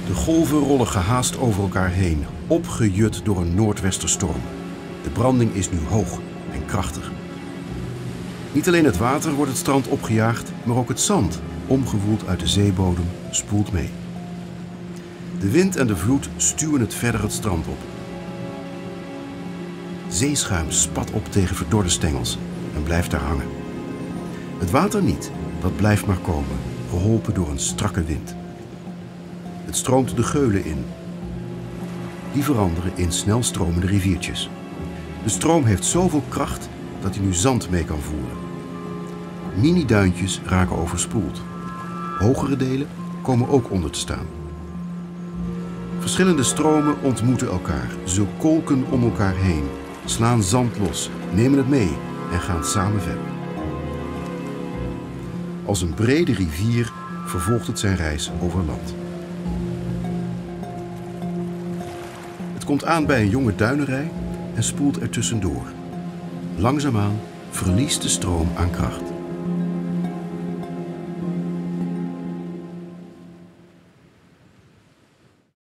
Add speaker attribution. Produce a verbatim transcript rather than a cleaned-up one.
Speaker 1: De golven rollen gehaast over elkaar heen, opgejut door een noordwesterstorm. De branding is nu hoog en krachtig. Niet alleen het water wordt het strand opgejaagd, maar ook het zand, omgewoeld uit de zeebodem, spoelt mee. De wind en de vloed stuwen het verder het strand op. Zeeschuim spat op tegen verdorde stengels en blijft daar hangen. Het water niet, dat blijft maar komen, geholpen door een strakke wind. Het stroomt de geulen in. Die veranderen in snelstromende riviertjes. De stroom heeft zoveel kracht dat hij nu zand mee kan voeren. Mini-duintjes raken overspoeld. Hogere delen komen ook onder te staan. Verschillende stromen ontmoeten elkaar. Ze kolken om elkaar heen, slaan zand los, nemen het mee en gaan samen verder. Als een brede rivier vervolgt het zijn reis over land. Het komt aan bij een jonge duinenrij en spoelt er tussendoor. Langzaamaan verliest de stroom aan kracht.